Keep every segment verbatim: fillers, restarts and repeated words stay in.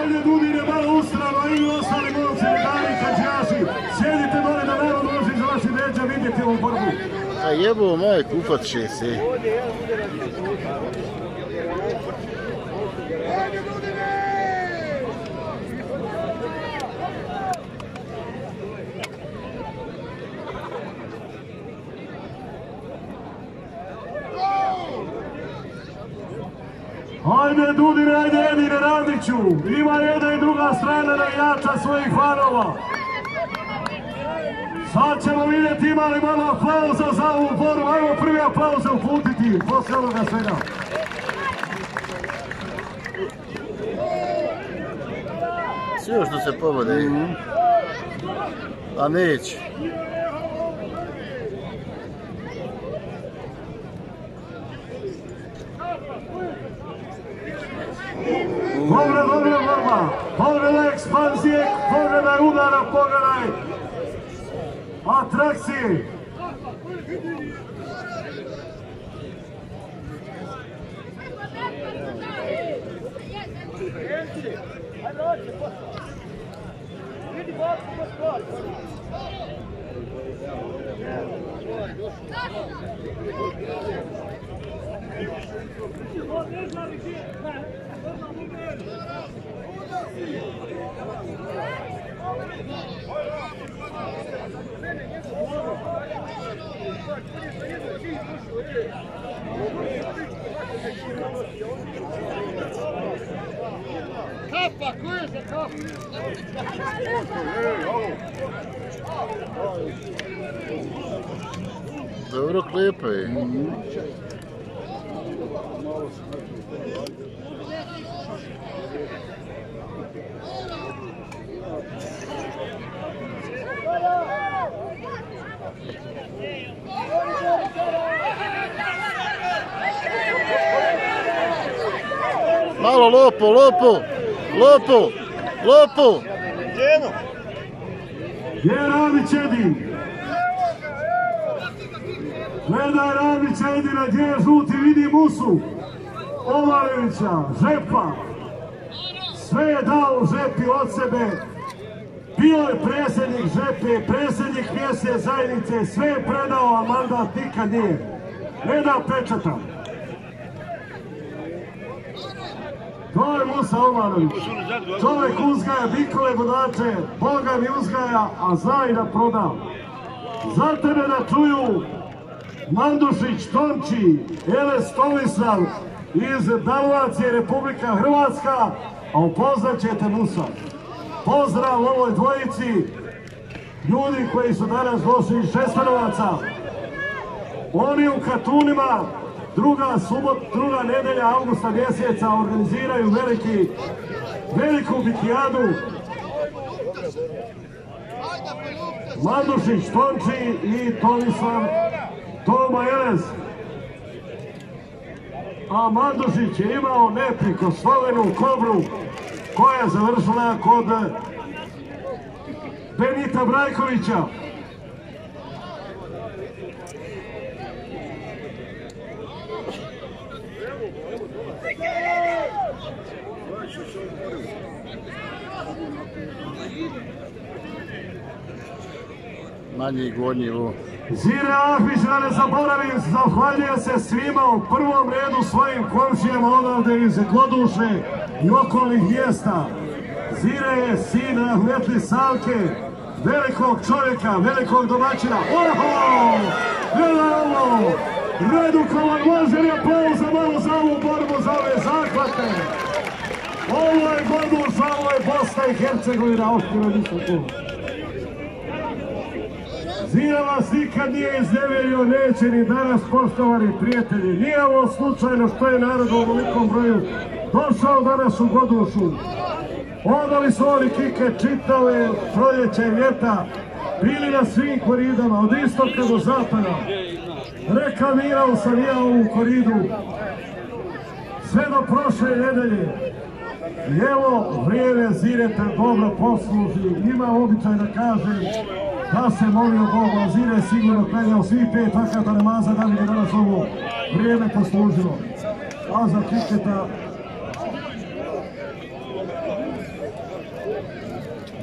Ovdje Dudine malo ustrano, a i ostali momci, medali, kađaši. Sjedite dole da narod može iz vaših leđa vidjeti ovu borbu. A jebo moj kupac će se. Ajde Dudine, ajde Edine Randiću, ima jedna i druga strana da jača svojih fanova. Sad ćemo vidjeti ima li malo aplauza za ovu borbu, ajmo prvi aplauze uputiti poslije ovoga svega. Sve što se povode, a neće. Dobra, dobra borba, pogledaj ekspanzije, pogledaj udara, pogledaj atrakcije. Kapa, koje se kapa? Dobro klepa je. Malo lopo, lopo, lopo, lopo. Gdje je Radić Edin? Gledaj Radić Edina, gdje je žuti, vidi Musu, Ovalevića, Žepa. Sve je dao Žepi od sebe. Bio je predsjednik Žepe, predsjednik mjesne zajednice, sve je predao, a mandat nikad nije. Ne da pečata. To je Musa Ovanović. Čovjek uzgaja bikove vodače, Boga mi uzgaja, a zna i da proda. Za tebe da čuju Mandušić, Tonči, Eles Tomislav iz Dalmacije, Republika Hrvatska, a upoznat ćete Musa. Pozdrav ovoj dvojici ljudi koji su danas došli iz Šestanovaca. Oni u Katunima druga subot, druga nedelja avgusta mjeseca organiziraju veliki, veliku bikijadu. Mandušić, Tonči i Tomislav Toma Eles. A Mandušić je imao neprikosnovenu kobru koja je završila kod Benita Brajkovića. Manji gornji. Zire Ahmić, da ne zaboravim, zahvaljuje se svima u prvom redu svojim komšijama odavde iz Goduše i okolnih mjesta. Zire je sin Ahmetli Salke, velikog čovjeka, velikog domaćina. Oho! Gledaj ovo! Redukovan može li aplauza malo za ovu borbu, za ove zahvate. Ovo je Goduša, ovo je Bosna i Herzegovina, opština Visoko. Zira vas nikad nije iznevjerio, neće ni danas, poštovani prijatelji. Nije ovo slučajno što je narod u ovolikom broju došao danas u Godušu. Odali su oni kike čitave proljeća i ljeta, bili na svim koridama, od istoka do zapada. Reklamirao sam ja ovu koridu sve do prošle nedelje. I evo vrijeme Zireta dobro posluži. Ima običaj da kaže da se molio Bogu, a Zire je sigurno klanjao svih pet vakata namaza da bi ga danas ovo vrijeme poslužilo. A za kiketa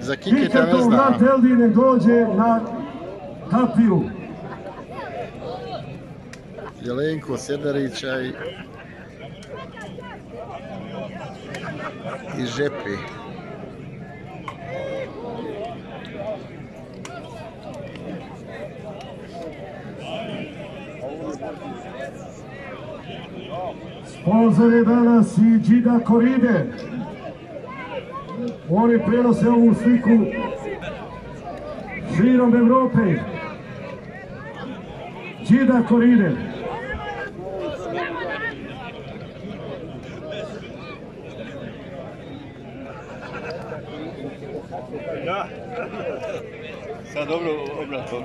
Za Kiketa ne Kiketov znam. brat Eldi nek dođe na tapiju. Jelenko, Sedarića i... i Žepi. Sponzor je danas i Džida Koride. Oni prenose ovu sliku širom Evrope. Džida Koride. Da. Sad dobro obratno.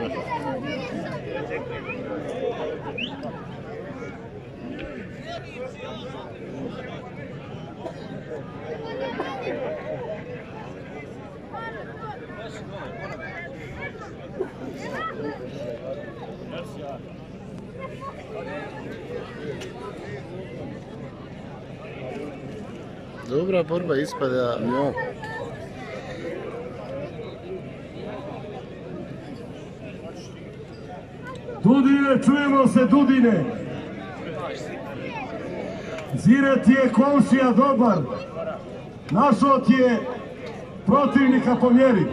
Dobra borba ispada. No. Dudine, čujemo se Dudine. Zire ti je komšija dobar. Našao ti je protivnika po mjeri.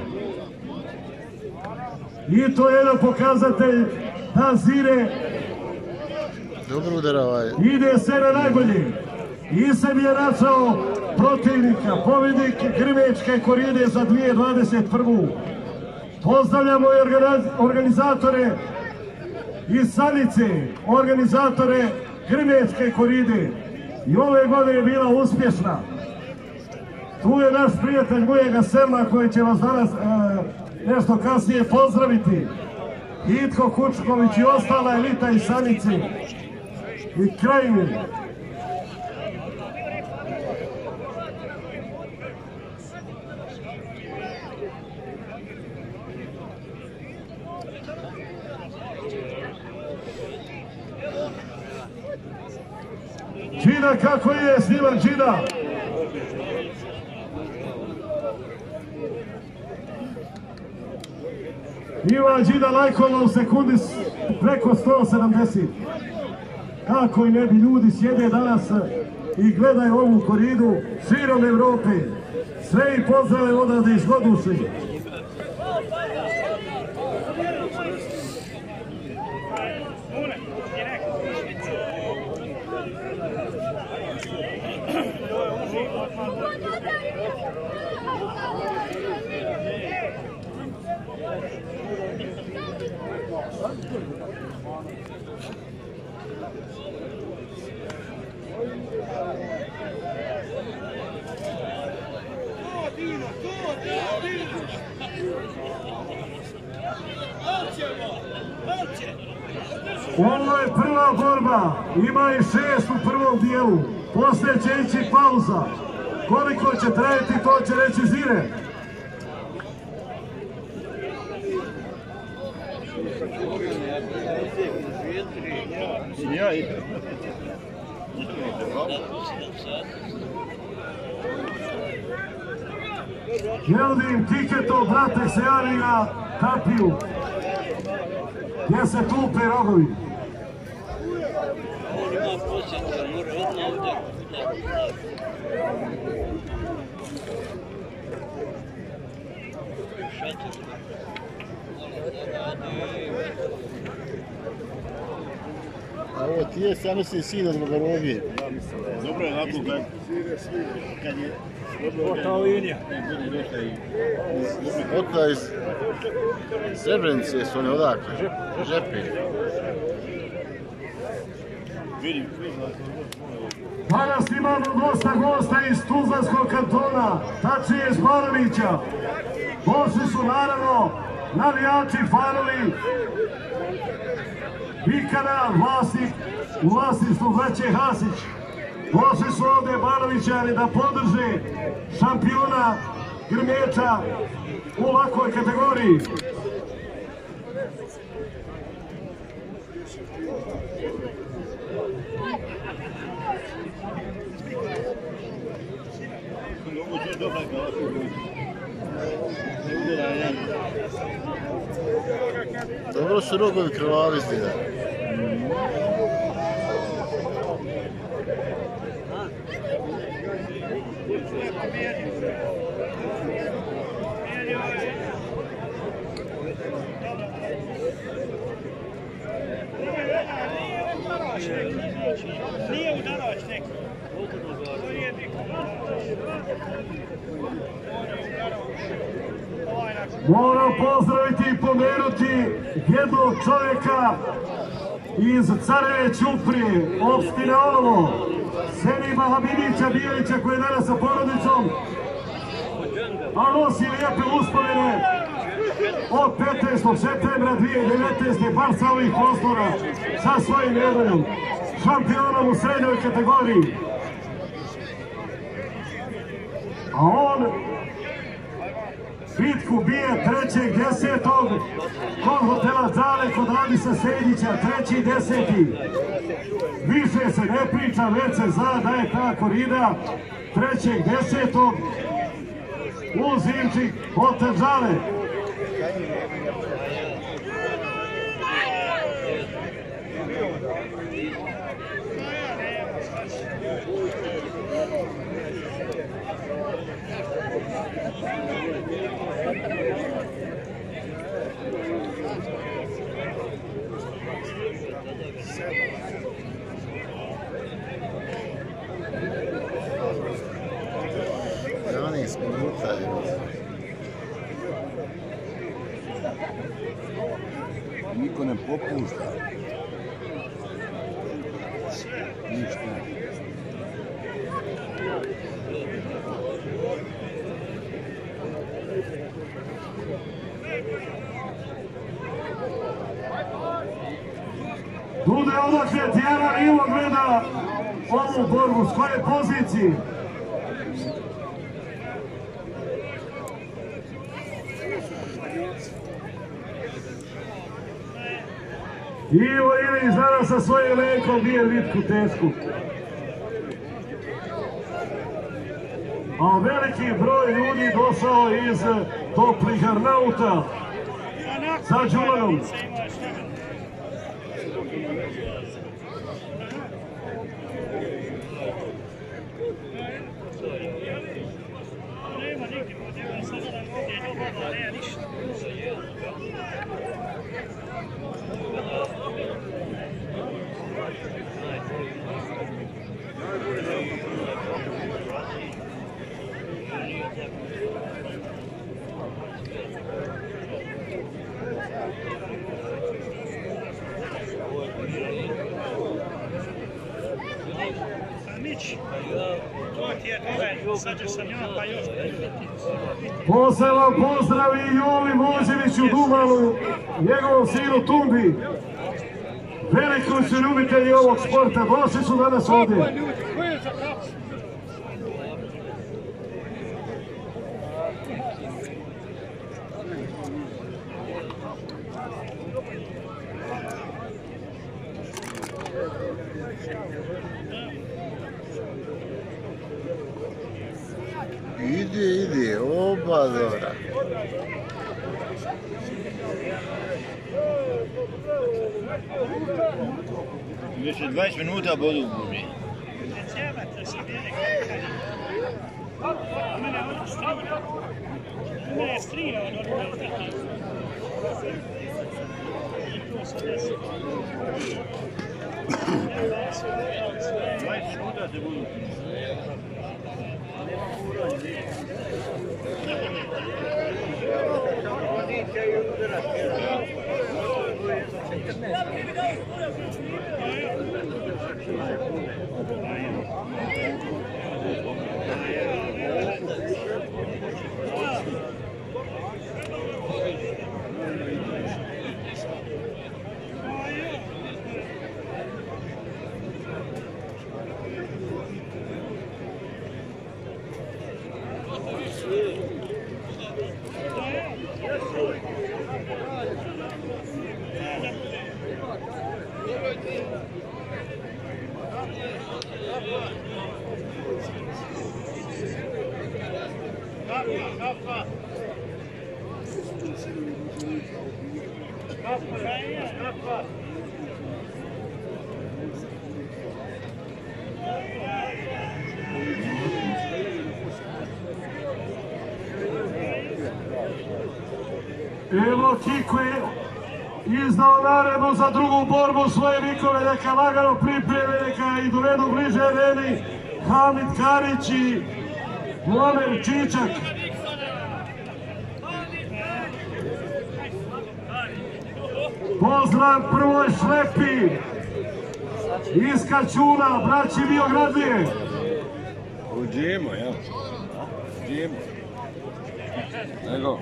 I to je jedan pokazatelj da Zire Dobro udara ovaj. ide sve na najbolje. I se mi je našao protivnika, pobjednik Grmečke Koride za dvije tisuće dvadeset prvu. Pozdravljamo i organizatore iz Sanice, organizatore Grmečke Koride. I ove godine je bila uspješna. Tu je naš prijatelj mojega sela koji će vas danas e, nešto kasnije pozdraviti. Itko Kučković i ostala elita iz Sanice i Krajine. Džida, kako je snimak Džida? Ima Džida lajkova u sekundi preko sto sedamdeset. Kako i ne bi ljudi sjede danas i gledaju ovu koridu širom Evrope. Sve i pozdrave odavde iz Goduše. Ovo je prva borba, ima i šest u prvom dijelu, poslije će ići pauza. Koliko će trajati, to će reći Zire. Jeldim Kiketov brate se javi na tapiju, gdje se tupe rogovi. A ovo ti je samo si sin od Bogorovije. Dobro je onako kad je ta linija. Otla iz Srebrenice su oni odakle. Žepi. Vidim. Danas imamo dosta gosta iz Tuzlanskog kantona, tačnije iz Banovića. Došli su naravno navijači, fanovi Vikana, vlasnik, u vlasništvu braće Hasić. Došli su ovdje Banovićani da podrže šampiona Grmeča u lakoj kategoriji. Dobro su rogovi krvavi zdi. Nije udarač neko. Moram pozdraviti i pomenuti jednog čovjeka iz Careve Ćuprije, opštine Olovo, Senima Habibića Bijelića, koji je danas sa porodicom, a nosi lijepe uspomene od petnaestog septembra dvije hiljade devetnaeste. baš sa ovih prostora sa svojim jednom šampionom u srednjoj kategoriji. A on bitku bije trećeg desetog kod hotela Zale kod Radisa Sejdića, treći deseti. Više se ne priča, već se zna da je ta korida trećeg desetog u Zimčik hotel Zale. jedanaest minuta je. Niko ne popušta. Ništa. Dude, odakle Tijana Rivo gleda ovu borbu, s koje pozicije? Ivo Ilić danas sa svojim Jelenkom bije bitku tešku. A veliki broj ljudi došao iz toplih Arnauta sa Đulanom. Poseban pozdrav i Jovi Mođeviću Dumalu, njegovom sinu Tumbi. Veliko su ljubitelji ovog sporta, došli su danas ovdje. Ide, ide, oba dobra. Još je dvadeset minuta bodu u gubi. Mene je strija od odmah. dvadeset minuta se budu. Kafa, kafa. Evo Kiko je izdao naredbu za drugu borbu svoje vikove, neka lagano pripreme, neka i dovedu bliže areni Hamid Karić i Muamer Čičak. Pozdrav prvoj šlepi iz Kaćuna, braći Biogradlije. U džemo, ja. Džemo. Nego.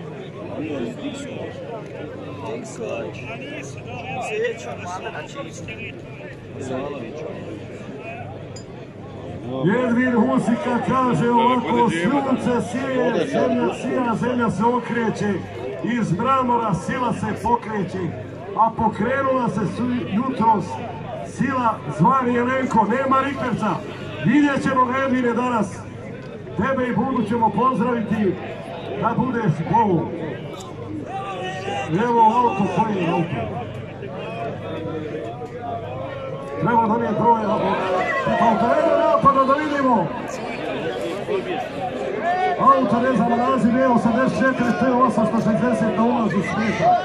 Jedvin Husika kaže ovako, sunce sije, zemlja sija, zemlja se okreće, iz mramora sila se pokreće, a pokrenula se jutros sila zvani Jelenko, nema Rikverca, vidjet ćemo ga Jedvine danas, tebe i Budu ćemo pozdraviti da budeš golu. Evo auto koji je auto. Treba donijeti broj auto. Evo napada da vidimo. Auto ne znam naziv je osamdeset četiri T osamsto šezdeset na ulazu svijeta.